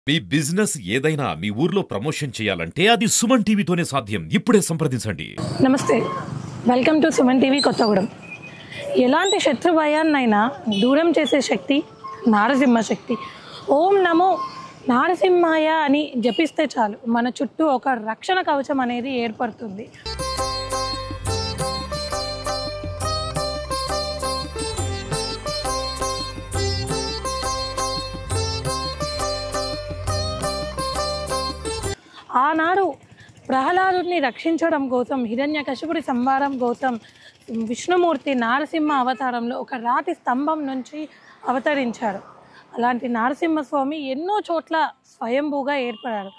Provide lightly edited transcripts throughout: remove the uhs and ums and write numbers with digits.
మీ business ఏదైనా మీ ఊర్లో promotion చేయాలంటే అది సుమన్ టీవీతోనే సాధ్యం. ఇప్పుడే సంప్రదించండి. నమస్తే, welcome to Suman TV Kothagudem. ఎలాంటి శత్రు భయాన్నైనా దూరం చేసే శక్తి నారసింహ శక్తి. ఓం నమో నారసింహాయ అని జపిస్తే చాలు, మన చుట్టూ ఒక రక్షణ కవచం అనేది ఏర్పడుతుంది. ఆనాడు ప్రహ్లాదుని రక్షించడం కోసం, హిరణ్యకశిపుడి సంహారం కోసం విష్ణుమూర్తి నారసింహ అవతారంలో ఒక రాతి స్తంభం నుంచి అవతరించారు. అలాంటి నారసింహస్వామి ఎన్నో చోట్ల స్వయంభూగా ఏర్పడారు.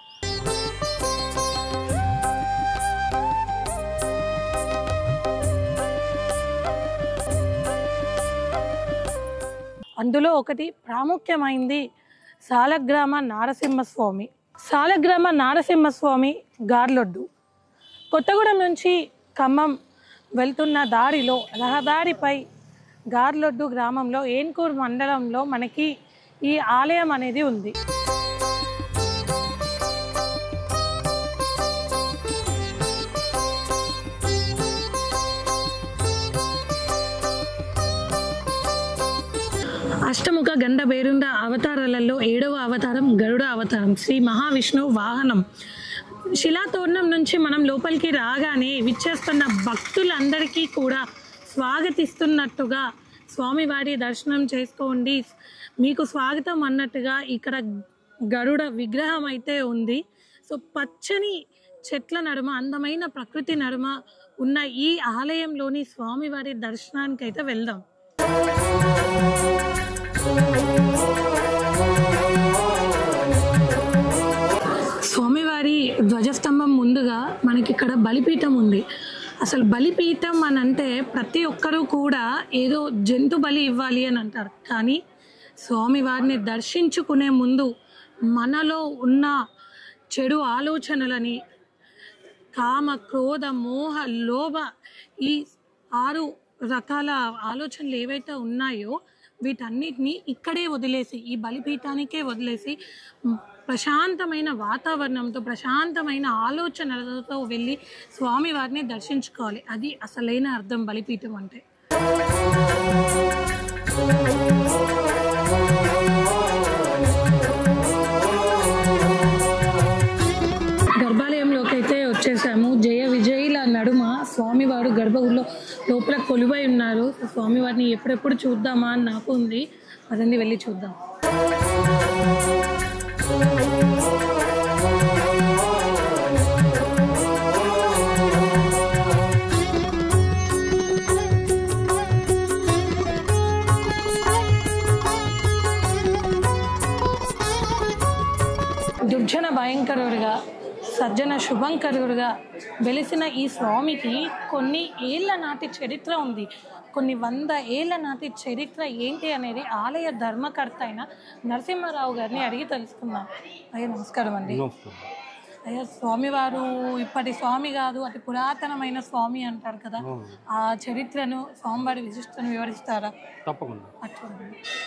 అందులో ఒకటి ప్రాముఖ్యమైంది సాలగ్రామ నారసింహస్వామి. సాలగ్రామ నారసింహస్వామి గార్లొడ్డు కొత్తగూడెం నుంచి ఖమ్మం వెళ్తున్న దారిలో రహదారిపై గార్లొడ్డు గ్రామంలో ఏన్కూర్ మండలంలో మనకి ఈ ఆలయం అనేది ఉంది. అష్టముఖ గండ బేరుండ అవతారాలలో 7వ అవతారం గరుడ అవతారం, శ్రీ మహావిష్ణువు వాహనం. శిలాతోరణం నుంచి మనం లోపలికి రాగానే విచ్చేస్తున్న భక్తులందరికీ కూడా స్వాగతిస్తున్నట్టుగా స్వామివారి దర్శనం చేసుకోండి, మీకు స్వాగతం అన్నట్టుగా ఇక్కడ గరుడ విగ్రహం అయితే ఉంది. సో పచ్చని చెట్ల నడుమ, అందమైన ప్రకృతి నడుమ ఉన్న ఈ ఆలయంలోని స్వామివారి దర్శనానికి అయితే వెళ్దాం. స్వామివారి ధ్వజస్తంభం ముందుగా మనకి ఇక్కడ బలిపీఠం ఉంది. అసలు బలిపీఠం అని అంటే ప్రతి ఒక్కరూ కూడా ఏదో జంతు బలి ఇవ్వాలి అని అంటారు, కానీ స్వామివారిని దర్శించుకునే ముందు మనలో ఉన్న చెడు ఆలోచనలని, కామ క్రోధ మోహ లోభ, ఈ 6 రకాల ఆలోచనలు ఏవైతే ఉన్నాయో వీటన్నిటిని ఇక్కడే వదిలేసి, ఈ బలిపీఠానికే వదిలేసి ప్రశాంతమైన వాతావరణంతో, ప్రశాంతమైన ఆలోచనలతో వెళ్ళి స్వామివారిని దర్శించుకోవాలి. అది అసలైన అర్థం బలిపీఠం అంటే. గర్భాలయంలోకి అయితే వచ్చేసాము. జయ విజయుల నడుమ స్వామివారు గర్భగుడిలో లోపల కొలువై ఉన్నారు. స్వామివారిని ఎప్పుడెప్పుడు చూద్దామా అని నాకు ఉంది. అదండి, వెళ్ళి చూద్దాం. దుర్జన భయంకరుడుగా, సజ్జన శుభంకరుడుగా వెలిసిన ఈ స్వామికి కొన్ని ఏళ్ల నాటి చరిత్ర ఉంది. కొన్ని 100 ఏళ్ల నాటి చరిత్ర ఏంటి అనేది ఆలయ ధర్మకర్త అయిన నరసింహారావు గారిని అడిగి తెలుసుకుందాం. అయ్యా నమస్కారం అండి. అయ్యా, స్వామివారు ఇప్పటి స్వామి కాదు, అతి పురాతనమైన స్వామి అంటారు కదా, ఆ చరిత్రను, స్వామివారి విశిష్టను వివరిస్తారా? తప్పకుండా. అట్లా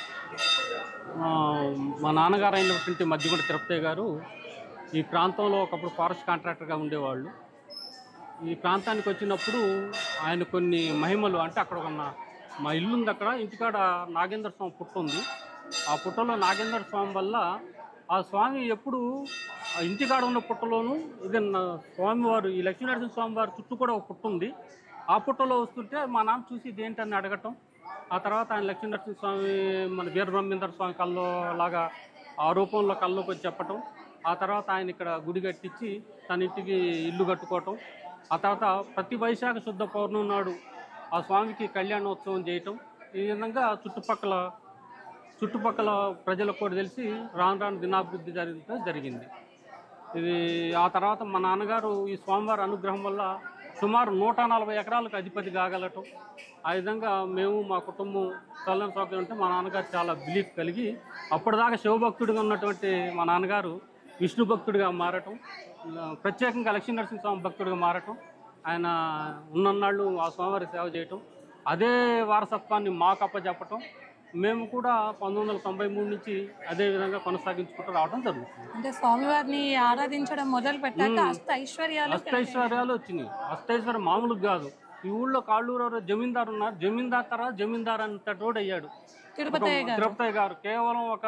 మా నాన్నగారు అయినటువంటి మధ్యగూడ తిరుపతి గారు ఈ ప్రాంతంలో ఒకప్పుడు ఫారెస్ట్ కాంట్రాక్టర్గా ఉండేవాళ్ళు. ఈ ప్రాంతానికి వచ్చినప్పుడు ఆయన కొన్ని మహిమలు, అంటే అక్కడ ఉన్న మా ఇల్లు ఉంది, అక్కడ ఇంటికాడ నాగేంద్ర స్వామి పుట్ట ఉంది. ఆ పుట్టలో నాగేంద్ర స్వామి వల్ల ఆ స్వామి ఎప్పుడు ఇంటికాడ ఉన్న పుట్టలోనూ, ఇది స్వామివారు, ఈ లక్ష్మీనరసింహ స్వామి వారి చుట్టూ కూడా ఒక పుట్ట ఉంది. ఆ పుట్టలో వస్తుంటే మా నాన్న చూసి ఇదేంటని అడగటం. ఆ తర్వాత ఆయన లక్ష్మీనరసింహ స్వామి మన వీరబ్రహ్మేంద్ర స్వామి కల్లో లాగా ఆ రూపంలో కల్లోకి వచ్చి చెప్పటం. ఆ తర్వాత ఆయన ఇక్కడ గుడి కట్టించి తన ఇంటికి ఇల్లు కట్టుకోవటం. ఆ తర్వాత ప్రతి వైశాఖ శుద్ధ పౌర్ణమి నాడు ఆ స్వామికి కళ్యాణోత్సవం చేయటం. ఈ విధంగా చుట్టుపక్కల ప్రజలకు కూడా తెలిసి రాను దినాభివృద్ధి జరిగింది. ఇది ఆ తర్వాత మా నాన్నగారు ఈ స్వామివారి అనుగ్రహం వల్ల సుమారు 140 ఎకరాలకు అధిపతి కాగలటం. ఆ విధంగా మేము, మా కుటుంబం చల్లని సౌకర్యం ఉంటే మా నాన్నగారు చాలా బిలీఫ్ కలిగి అప్పటిదాకా శివభక్తుడిగా ఉన్నటువంటి మా నాన్నగారు విష్ణు భక్తుడిగా మారటం, ప్రత్యేకంగా లక్ష్మీనరసింహస్వామి భక్తుడిగా మారటం, ఆయన ఉన్నన్నాళ్ళు ఆ స్వామివారి సేవ చేయటం, అదే వారసత్వాన్ని మాకు అప్పచెప్పటం, మేము కూడా 1993 నుంచి అదే విధంగా కొనసాగించుకుంటూ రావడం జరుగుతుంది. అంటే స్వామివారిని ఆరాధించడం మొదలు పెట్టాక అష్టైశ్వర్యాలు వచ్చినాయి. అష్టైశ్వర్యం మామూలుగా కాదు. ఈ ఊళ్ళో కాళ్ళూరు జమీందారు ఉన్నారు, జమీందార్ అంతటోడు అయ్యాడు తిరుపతి గారు. కేవలం ఒక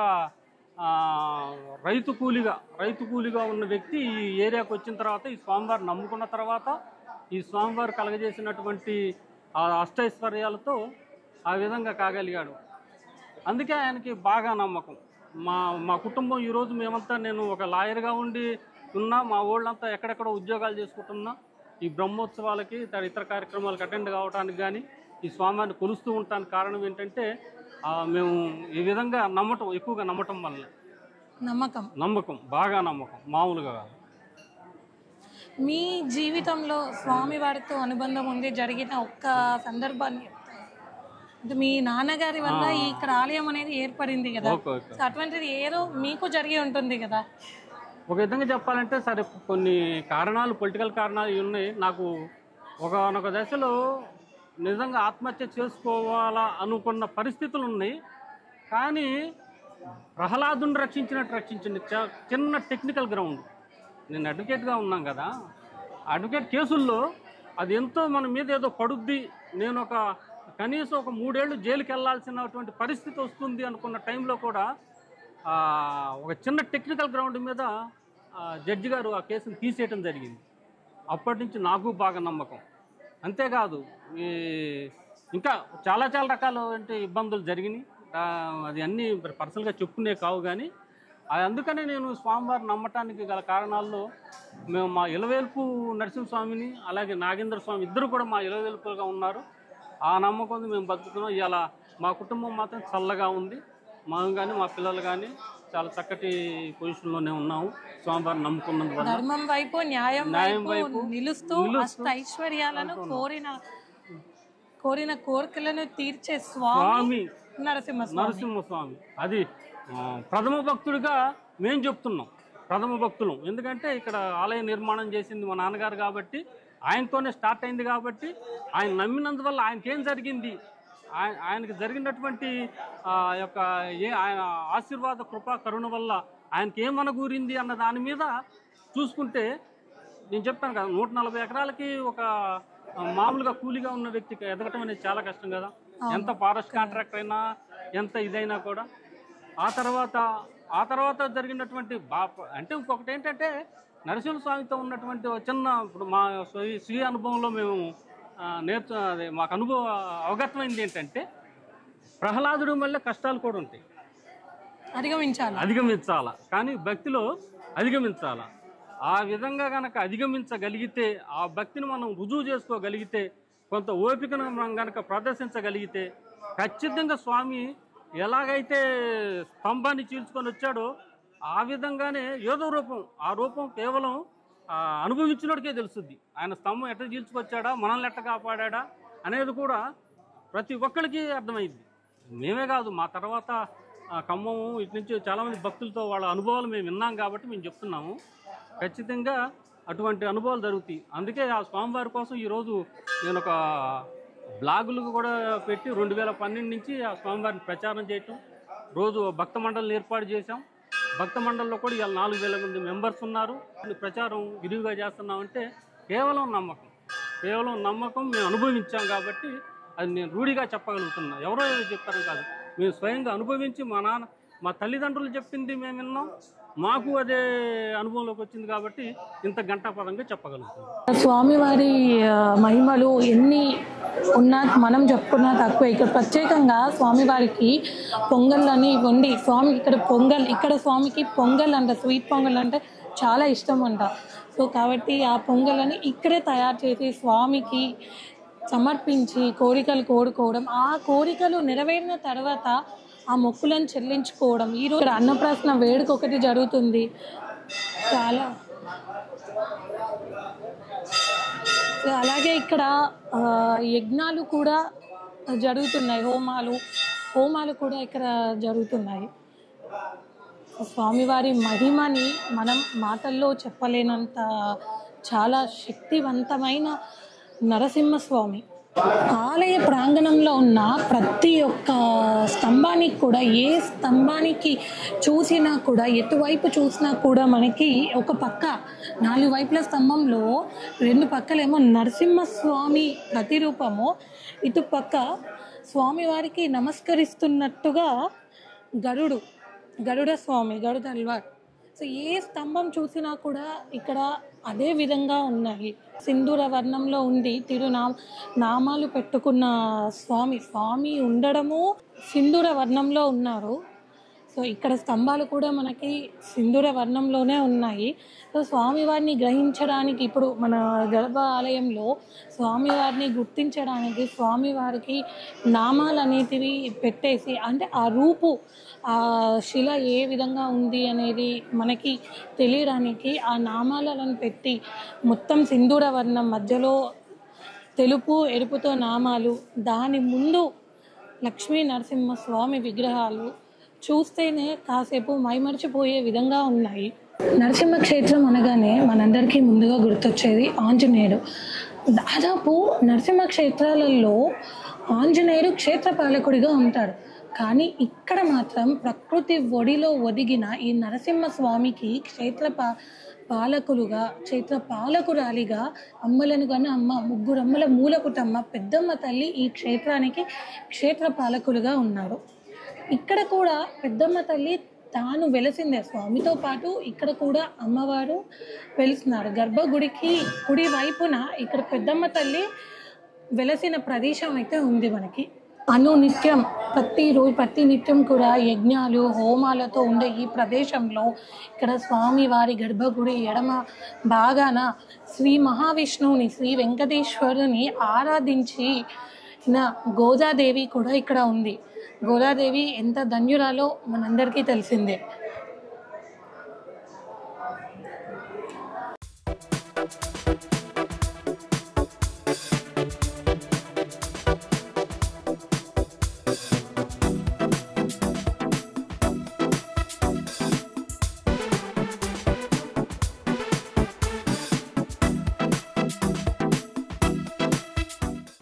రైతు కూలిగా ఉన్న వ్యక్తి ఈ ఏరియాకి వచ్చిన తర్వాత, ఈ స్వామివారు నమ్ముకున్న తర్వాత, ఈ స్వామివారు కలగజేసినటువంటి ఆ అష్టైశ్వర్యాలతో ఆ విధంగా కాగలిగాడు. అందుకే ఆయనకి బాగా నమ్మకం. మా కుటుంబం ఈరోజు మేమంతా, నేను ఒక లాయర్గా ఉండి ఉన్నా, మా ఊళ్ళంతా ఎక్కడెక్కడ ఉద్యోగాలు చేసుకుంటున్నా, ఈ బ్రహ్మోత్సవాలకి ఇతర కార్యక్రమాలకు అటెండ్ కావడానికి కానీ, ఈ స్వామివారిని కొలుస్తూ ఉండటానికి కారణం ఏంటంటే మేము ఈ విధంగా ఎక్కువగా నమ్మటం వల్ల. నమ్మకం బాగా నమ్మకం, మామూలుగా కాదు. మీ జీవితంలో స్వామివారితో అనుబంధం ఉంది జరిగిన ఒక్క సందర్భాన్ని అంటే మీ నాన్నగారి వల్ల ఇక్కడ ఆలయం అనేది ఏర్పడింది కదా, అటువంటిది ఏదో మీకు జరిగి ఉంటుంది కదా? ఒక విధంగా చెప్పాలంటే సరే, కొన్ని కారణాలు, పొలిటికల్ కారణాలు ఉన్నాయి. నాకు ఒకనొక దశలో నిజంగా ఆత్మహత్య చేసుకోవాలా అనుకున్న పరిస్థితులు ఉన్నాయి. కానీ ప్రహ్లాదుని రక్షించింది చిన్న టెక్నికల్ గ్రౌండ్. నేను అడ్వకేట్గా ఉన్నాం కదా, అడ్వకేట్ కేసుల్లో అది ఎంతో మన మీద ఏదో పడుద్ది, నేను కనీసం ఒక 3 ఏళ్ళు జైలుకి వెళ్ళాల్సినటువంటి పరిస్థితి వస్తుంది అనుకున్న టైంలో కూడా ఒక చిన్న టెక్నికల్ గ్రౌండ్ మీద జడ్జి గారు ఆ కేసును తీసేయటం జరిగింది. అప్పటి నుంచి నాకు బాగా నమ్మకం. అంతేకాదు, ఇంకా చాలా రకాల ఇబ్బందులు జరిగినాయి. అది అన్నీ పర్సనల్గా చెప్పుకునే కావు. కానీ అందుకనే నేను స్వామివారి నమ్మటానికి గల కారణాల్లో, మేము మా ఇలవేల్పు నరసింహస్వామిని అలాగే నాగేంద్ర స్వామి ఇద్దరు కూడా మా ఇలవేల్పులుగా ఉన్నారు. ఆ నమ్మకం మేము బతుకుతున్నాం. ఇలా మా కుటుంబం మాత్రం చల్లగా ఉంది. మేము కానీ మా పిల్లలు కానీ చాలా చక్కటి పొజిషన్లోనే ఉన్నాము, స్వామివారిని నమ్ముకున్నందువల్ల. ధర్మం వైపు న్యాయం వైపు నిలుస్తూ ఐశ్వర్యాలను కోరిన కోరికలను తీర్చే స్వామి నరసింహస్వామి. అది ప్రథమ భక్తుడిగా మేము చెప్తున్నాం, ప్రథమ భక్తులు. ఎందుకంటే ఇక్కడ ఆలయ నిర్మాణం చేసింది మా నాన్నగారు కాబట్టి, ఆయనతోనే స్టార్ట్ అయింది కాబట్టి, ఆయన నమ్మినందువల్ల ఆయనకేం జరిగింది, ఆయనకు జరిగినటువంటి యొక్క ఆయన ఆశీర్వాద కృపా కరుణ వల్ల ఆయనకి ఏమనగూరింది అన్న దాని మీద చూసుకుంటే, నేను చెప్తాను కదా, 140 ఎకరాలకి ఒక మామూలుగా కూలీగా ఉన్న వ్యక్తికి ఎదగటం అనేది చాలా కష్టం కదా. ఎంత ఫారెస్ట్ కాంట్రాక్టర్ అయినా, ఎంత ఇదైనా కూడా. ఆ తర్వాత జరిగినటువంటి అంటే ఇంకొకటి ఏంటంటే, నరసింహస్వామితో ఉన్నటువంటి చిన్న, ఇప్పుడు మా స్వీయ అనుభవంలో మేము మాకు అవగతమైంది ఏంటంటే, ప్రహ్లాదుడి వల్ల కష్టాలు కూడా ఉంటాయి, అధిగమించాలా. కానీ భక్తిలో అధిగమించాలా. ఆ విధంగా కనుక అధిగమించగలిగితే, ఆ భక్తిని మనం రుజువు చేసుకోగలిగితే, కొంత ఓపికను మనం కనుక ప్రదర్శించగలిగితే, ఖచ్చితంగా స్వామి ఎలాగైతే స్తంభాన్ని చీల్చుకొని వచ్చాడో ఆ విధంగానే ఏదో రూపం, ఆ రూపం కేవలం అనుభవించినోడికే తెలుస్తుంది. ఆయన స్తంభం ఎట్లా చీల్చుకొచ్చాడా, మనల్ని ఎట్ట కాపాడా అనేది కూడా ప్రతి ఒక్కరికి అర్థమైంది. మేమే కాదు, మా తర్వాత ఖమ్మం ఇటు నుంచి చాలామంది భక్తులతో వాళ్ళ అనుభవాలు మేము విన్నాం కాబట్టి మేము చెప్తున్నాము. ఖచ్చితంగా అటువంటి అనుభవాలు జరుగుతాయి. అందుకే ఆ స్వామివారి కోసం ఈరోజు నేను ఒక బ్లాగులకు కూడా పెట్టి 2012 నుంచి ఆ స్వామివారిని ప్రచారం చేయటం, రోజు భక్త మండలిని ఏర్పాటు చేశాం. భక్త మండలిలో కూడా ఇవాళ 4000 మంది మెంబర్స్ ఉన్నారు. ప్రచారం విరివిగా చేస్తున్నామంటే కేవలం నమ్మకం మేము అనుభవించాం కాబట్టి అది నేను రూఢిగా చెప్పగలుగుతున్నా. ఎవరో చెప్తారు కాదు, మేము స్వయంగా అనుభవించి మా తల్లిదండ్రులు చెప్పింది మేము విన్నాం, మాకు అదే అనుభవంలోకి వచ్చింది కాబట్టి ఇంత గంటాపరంగా చెప్పగలుగుతాం. స్వామివారి మహిమలు ఎన్ని ఉన్నా మనం చెప్పుకున్నా తక్కువ. ఇక్కడ ప్రత్యేకంగా స్వామివారికి పొంగల్ వండి స్వామికి ఇక్కడ స్వామికి పొంగల్ అంట, స్వీట్ పొంగల్ అంటే చాలా ఇష్టం అంట. సో కాబట్టి ఆ పొంగల్ని ఇక్కడే తయారు చేసి స్వామికి సమర్పించి కోరికలు కోరుకోవడం, ఆ కోరికలు నెరవేరిన తర్వాత ఆ మొక్కులను చెల్లించుకోవడం. ఈరోజు అన్నప్రాసన వేడుక ఒకటి జరుగుతుంది. చాలా అలాగే ఇక్కడ యజ్ఞాలు కూడా జరుగుతున్నాయి, హోమాలు కూడా ఇక్కడ జరుగుతున్నాయి. స్వామివారి మహిమని మనం మాటల్లో చెప్పలేనంత చాలా శక్తివంతమైన నరసింహస్వామి. ఆలయ ప్రాంగణంలో ఉన్న ప్రతి ఒక్క స్తంభానికి కూడా, ఏ స్తంభానికి చూసినా కూడా, ఎటువైపు చూసినా కూడా మనకి ఒక పక్క 4 వైపుల స్తంభంలో 2 పక్కలేమో నరసింహస్వామి ప్రతిరూపము, ఇటు పక్క స్వామివారికి నమస్కరిస్తున్నట్టుగా గరుడ స్వామి, గరుడల్వార్. సో ఏ స్తంభం చూసినా కూడా ఇక్కడ అదే విధంగా ఉన్నాయి. సింధూర వర్ణంలో ఉండి నామాలు పెట్టుకున్న స్వామి ఉండడము సింధూర వర్ణంలో ఉన్నారు. సో ఇక్కడ స్తంభాలు కూడా మనకి సింధూర వర్ణంలోనే ఉన్నాయి. సో స్వామివారిని గ్రహించడానికి, ఇప్పుడు మన గర్భాలయంలో స్వామివారిని గుర్తించడానికి స్వామివారికి నామాలు అనేటివి పెట్టేసి, అంటే ఆ రూపు, ఆ శిల ఏ విధంగా ఉంది అనేది మనకి తెలియడానికి ఆ నామాలను పెట్టి, మొత్తం సింధూర వర్ణం మధ్యలో తెలుపు ఎరుపుతో నామాలు, దాని ముందు లక్ష్మీ నరసింహ స్వామి విగ్రహాలు చూస్తేనే కాసేపు మైమర్చిపోయే విధంగా ఉన్నాయి. నరసింహ క్షేత్రం అనగానే మనందరికీ ముందుగా గుర్తొచ్చేది ఆంజనేయుడు. దాదాపు నరసింహ క్షేత్రాలలో ఆంజనేయుడు క్షేత్రపాలకుడిగా ఉంటాడు. కానీ ఇక్కడ మాత్రం ప్రకృతి ఒడిలో ఒదిగిన ఈ నరసింహస్వామికి క్షేత్రపాలకురాలిగా అమ్మలను కన్నా అమ్మ, 3 అమ్మల మూలపుటమ్మ పెద్దమ్మ తల్లి ఈ క్షేత్రానికి క్షేత్రపాలకులుగా ఉన్నారు. ఇక్కడ కూడా పెద్దమ్మ తల్లి తాను వెలసిందే, స్వామితో పాటు ఇక్కడ కూడా అమ్మవారు వెలుస్తున్నారు. గర్భగుడికి కుడి వైపున ఇక్కడ పెద్దమ్మ తల్లి వెలసిన ప్రదేశం అయితే ఉంది మనకి. అనునిత్యం ప్రతి నిత్యం కూడా యజ్ఞాలు హోమాలతో ఉండే ఈ ప్రదేశంలో ఇక్కడ స్వామివారి గర్భగుడి ఎడమ భాగాన శ్రీ మహావిష్ణువుని, శ్రీ వెంకటేశ్వరుని ఆరాధించిన గోదాదేవి కూడా ఇక్కడ ఉంది. గోదాదేవి ఎంత ధన్యురాలో మనందరికీ తెలిసిందే.